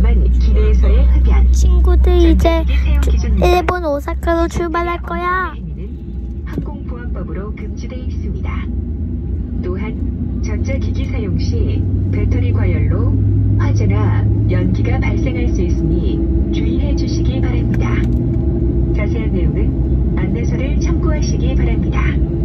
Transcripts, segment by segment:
위험한 기내에서의 흡연, 친구들 이제 일본 오사카로 출발할 거야. 항공보안법으로 금지되어 있습니다. 또한 전자기기 사용 시 배터리 과열로 화재나 연기가 발생할 수 있으니 주의해 주시기 바랍니다. 자세한 내용은 안내서를 참고하시기 바랍니다.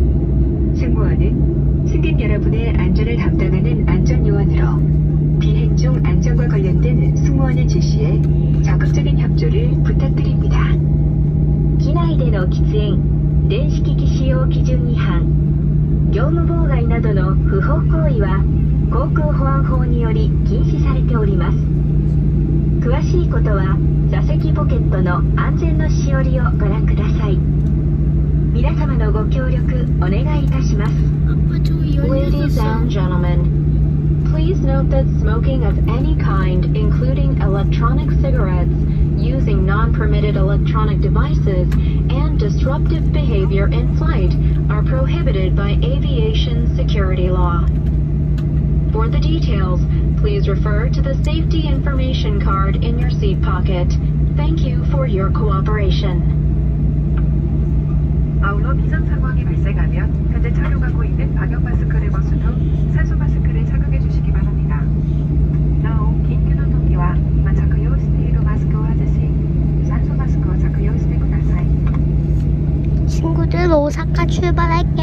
승무원은 승객 여러분의 안전을 담당하는 안전요원으로 비행 중 안전과 관련된 승무원의 지시에 적극적인 협조를 부탁드립니다. 機内での喫煙、電子機器使用基準違反、業務妨害などの不法行為は航空保安法により禁止されております。詳しいことは座席ポケットの安全のしおりをご覧ください。皆様のご協力お願いいたします。Ladies and gentlemen, please note that smoking of any kind, including electronic cigarettes, using non-permitted electronic devices, and disruptive behavior in flight are prohibited by aviation security law. For the details, please refer to the safety information card in your seat pocket. Thank you for your cooperation. 아울러 비상 상황이 발생하면 현재 착용하고 있는 방역 마스크를 벗은 후 산소 마스크를 착용해 주시기 바랍니다. Naお、緊急の時は今着用しているマスクを外し、酸素マスクを着用してください。 친구들 오사카 출발할게.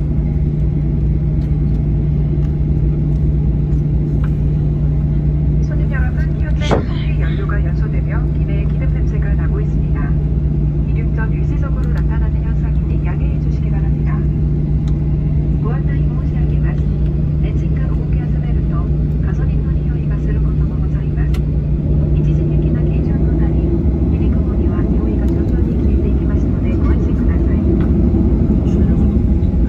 손님 여러분, 현재 항공기 연료가 연소되며 기내에 기름 냄새가 나고 있습니다. 이륙 전 일시적으로 나타나는 현상이니 양해해 주시기 바랍니다. ご案内申し上げます。エンジンが動き始めるとガソリンの匂いがすることもございます。一時的な形状となり、離陸後には匂いが徐々に消えていきますのでご安心ください。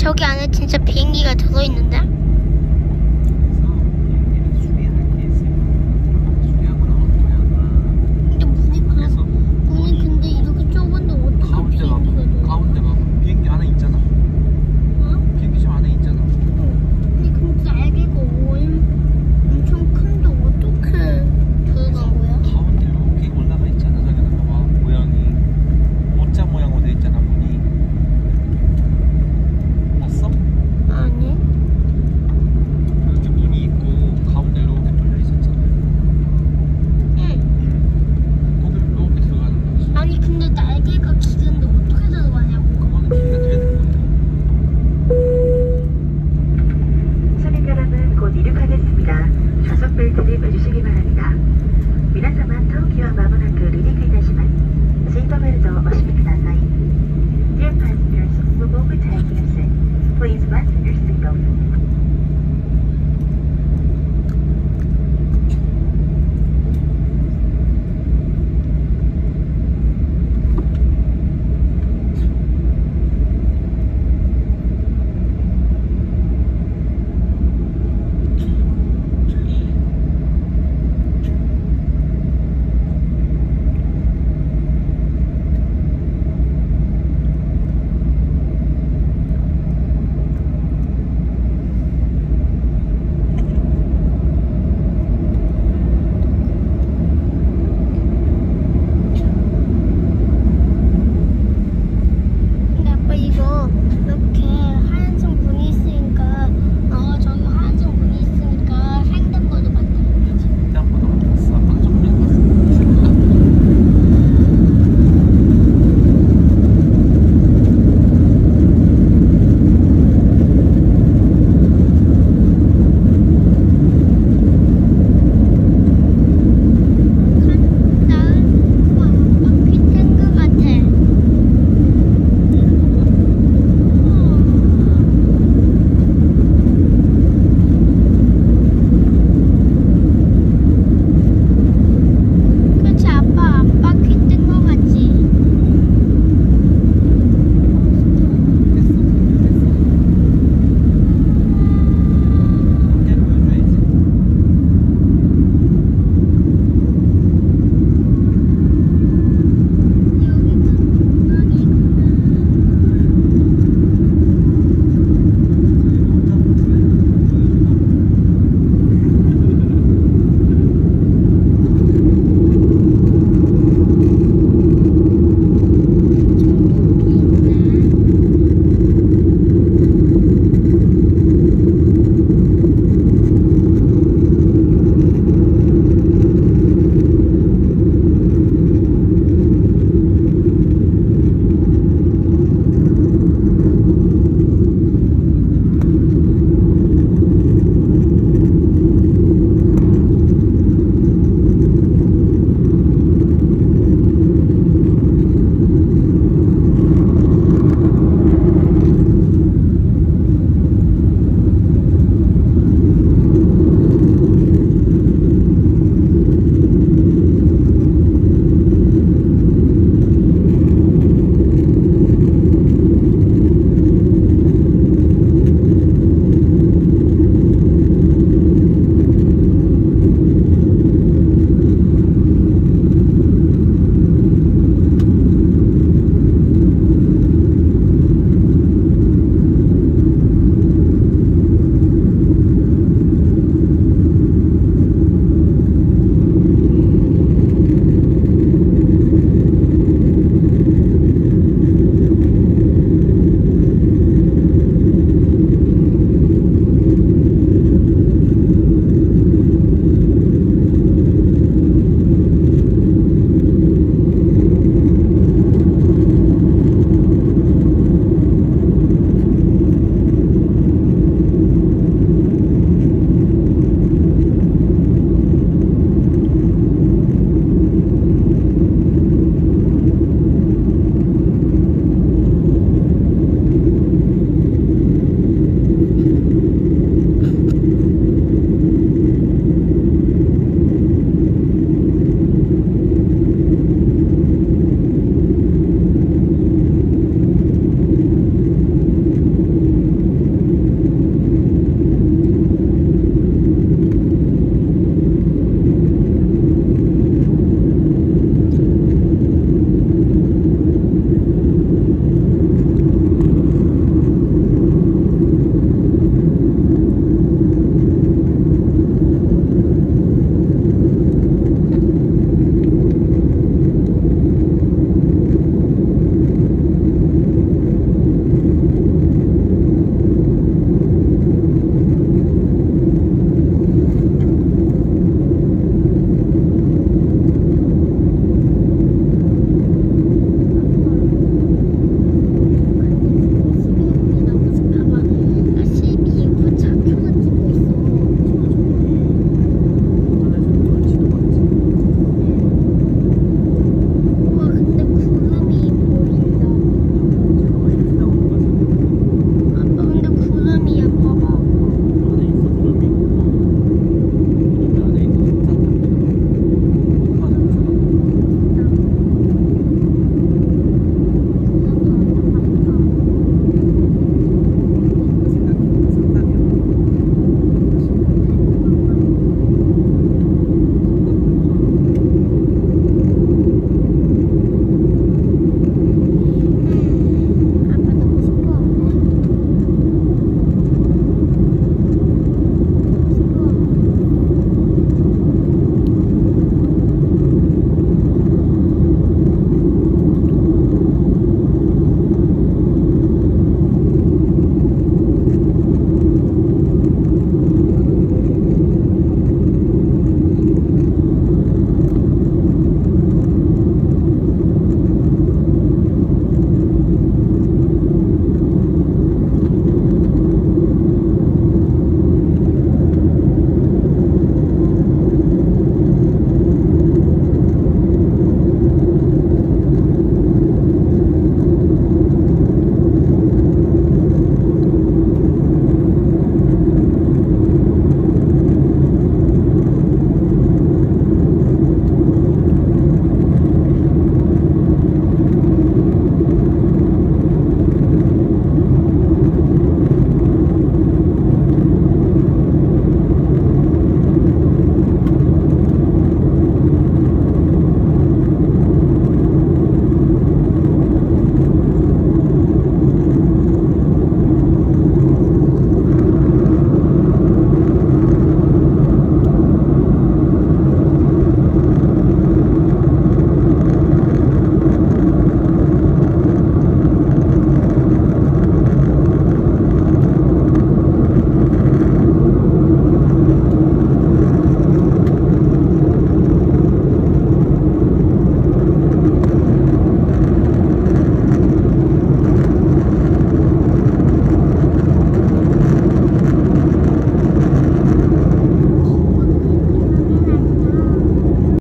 저기 안에 진짜 비행기가 들어있는데?